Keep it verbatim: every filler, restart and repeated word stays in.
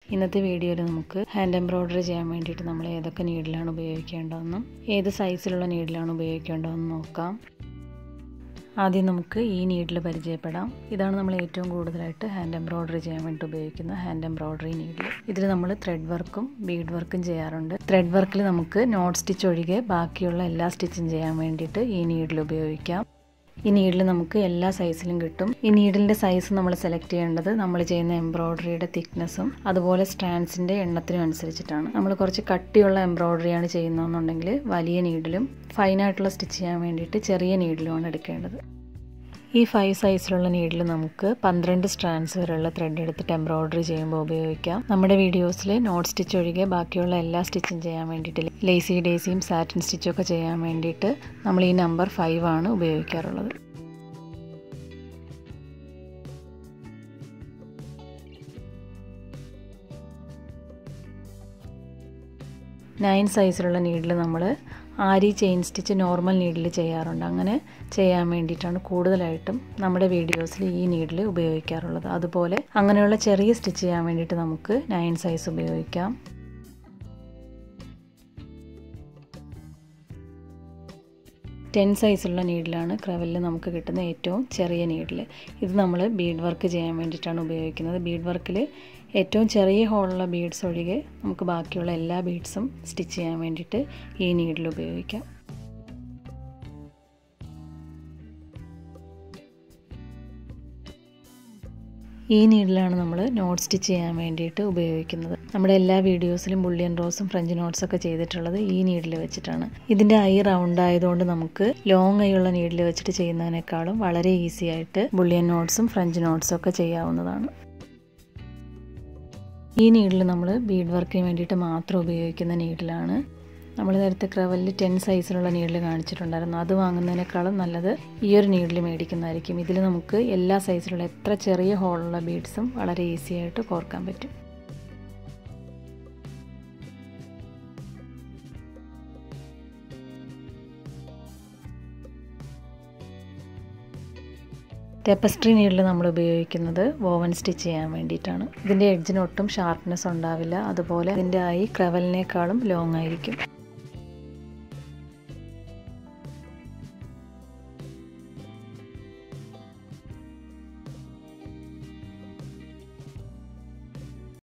ഇന്നത്തെ വീഡിയോയിൽ നമുക്ക് ഹാൻഡ് എംബ്രോയ്ഡറി ചെയ്യാൻ വേണ്ടിയിട്ട് നമ്മൾ ഏതൊക്കെ നീഡിലാണ് ഉപയോഗിക്കേണ്ടതെന്നും ഏത് സൈസിലുള്ള നീഡിലാണ് ഉപയോഗിക്കേണ്ടതെന്നും നോക്കാം. ആദ്യം നമുക്ക് ഈ നീഡിൽ പരിചയപ്പെടാം. ഇതാണ് നമ്മൾ ഏറ്റവും കൂടുതലായിട്ട് ഹാൻഡ് എംബ്രോയ്ഡറി ചെയ്യാൻ വേണ്ടി ഉപയോഗിക്കുന്ന ഹാൻഡ് എംബ്രോയ്ഡറി നീഡിൽ. ഇതിൽ നമ്മൾ ത്രെഡ് വർക്കും ബീഡ് വർക്കും ചെയ്യാറുണ്ട്. ത്രെഡ് വർക്കിൽ നമുക്ക് നോട്ട് സ്റ്റിച്ച് ഒഴികെ ബാക്കിയുള്ള എല്ലാ സ്റ്റിച്ചും ചെയ്യാൻ വേണ്ടിയിട്ട് ഈ നീഡിൽ ഉപയോഗിക്കാം. ഈ നീഡിൽ നമുക്ക് എല്ലാ സൈസിലും കിട്ടും. ഈ നീഡിലിൻ്റെ സൈസ് നമ്മൾ സെലക്ട് ചെയ്യേണ്ടത് നമ്മൾ ചെയ്യുന്ന എംബ്രോയ്ഡറിയുടെ തിക്നെസ്സും അതുപോലെ സ്ട്രാൻഡ്സിൻ്റെ എണ്ണത്തിനും അനുസരിച്ചിട്ടാണ്. നമ്മൾ കുറച്ച് കട്ടിയുള്ള എംബ്രോയ്ഡറിയാണ് ചെയ്യുന്നതെന്നുണ്ടെങ്കിൽ വലിയ നീഡിലും ഫൈനായിട്ടുള്ള സ്റ്റിച്ച് ചെയ്യാൻ വേണ്ടിയിട്ട് ചെറിയ നീഡിലുമാണ് എടുക്കേണ്ടത്. ഈ ഫൈവ് സൈസിലുള്ള നീഡിൽ നമുക്ക് പന്ത്രണ്ട് സ്ട്രാൻഡ്സ് വരെയുള്ള ത്രെഡ് എടുത്തിട്ട് എംബ്രോയ്ഡറി ചെയ്യുമ്പോൾ ഉപയോഗിക്കാം. നമ്മുടെ വീഡിയോസിൽ നോട്ട് സ്റ്റിച്ച് ഒഴികെ ബാക്കിയുള്ള എല്ലാ സ്റ്റിച്ചും ചെയ്യാൻ വേണ്ടിയിട്ട് ലേസി ഡേസിയും സാറ്റിൻ സ്റ്റിച്ചും ഒക്കെ ചെയ്യാൻ വേണ്ടിയിട്ട് നമ്മൾ ഈ നമ്പർ ഫൈവ് ആണ് ഉപയോഗിക്കാറുള്ളത്. നയൻ സൈസിലുള്ള നീഡിൽ നമ്മൾ aari chain stitch normal needle ചെയ്യാറുണ്ട്. അങ്ങനെ ചെയ്യാൻ വേണ്ടിയിട്ടാണ് കൂടുതലായിട്ടും നമ്മുടെ വീഡിയോസിൽ ഈ നീഡിൽ ഉപയോഗിക്കാറുള്ളത്. അതുപോലെ അങ്ങനെയുള്ള ചെറിയ സ്റ്റിച്ച് ചെയ്യാൻ വേണ്ടിയിട്ട് നമുക്ക് നയൻ സൈസ് ഉപയോഗിക്കാം. ടെൻ സൈസുള്ള നീഡിലാണ് ക്രെവലിൽ നമുക്ക് കിട്ടുന്ന ഏറ്റവും ചെറിയ നീഡിൽ. ഇത് നമ്മൾ ബീഡ് വർക്ക് ചെയ്യാൻ വേണ്ടിയിട്ടാണ് ഉപയോഗിക്കുന്നത്. ബീഡ് വർക്കിൽ ഏറ്റവും ചെറിയ ഹോളുള്ള ബീഡ്സ് ഒഴികെ നമുക്ക് ബാക്കിയുള്ള എല്ലാ ബീഡ്സും സ്റ്റിച്ച് ചെയ്യാൻ വേണ്ടിയിട്ട് ഈ നീഡിൽ ഉപയോഗിക്കാം. ഈ നീഡിലാണ് നമ്മൾ നോട്ട് സ്റ്റിച്ച് ചെയ്യാൻ വേണ്ടിയിട്ട് ഉപയോഗിക്കുന്നത്. നമ്മുടെ എല്ലാ വീഡിയോസിലും ബുള്ളിയൻ റോസും ഫ്രഞ്ച് നോട്ട്സൊക്കെ ചെയ്തിട്ടുള്ളത് ഈ നീഡിൽ വെച്ചിട്ടാണ്. ഇതിൻ്റെ ഐ റൗണ്ട് ആയതുകൊണ്ട് നമുക്ക് ലോങ് ഐയുള്ള നീഡിൽ വെച്ചിട്ട് ചെയ്യുന്നതിനേക്കാളും വളരെ ഈസി ആയിട്ട് ബുള്ളിയൻ നോട്ട്സും ഫ്രഞ്ച് നോട്ട്സും ഒക്കെ ചെയ്യാവുന്നതാണ്. ഈ നീഡിൽ നമ്മൾ ബീഡ് വർക്കിന് വേണ്ടിയിട്ട് മാത്രം ഉപയോഗിക്കുന്ന നീഡിലാണ്. നമ്മൾ നേരത്തെ ക്രെവലിൽ ടെൻ സൈസിലുള്ള നീഡിൽ കാണിച്ചിട്ടുണ്ടായിരുന്നു. അത് വാങ്ങുന്നതിനേക്കാളും നല്ലത് ഈ ഒരു നീഡിൽ മേടിക്കുന്നതായിരിക്കും. ഇതിൽ നമുക്ക് എല്ലാ സൈസിലുള്ള എത്ര ചെറിയ ഹോളുള്ള ബീഡ്സും വളരെ ഈസി ആയിട്ട് കോർക്കാൻ പറ്റും. ടെപ്പസ്ട്രി നീഡിൽ നമ്മൾ ഉപയോഗിക്കുന്നത് വോവൻ സ്റ്റിച്ച് ചെയ്യാൻ വേണ്ടിയിട്ടാണ്. ഇതിൻ്റെ എഡ്ജിന് ഒട്ടും ഷാർപ്നെസ് ഉണ്ടാവില്ല. അതുപോലെ ഇതിൻ്റെ ആയി ക്രെവലിനേക്കാളും ലോങ് ആയിരിക്കും.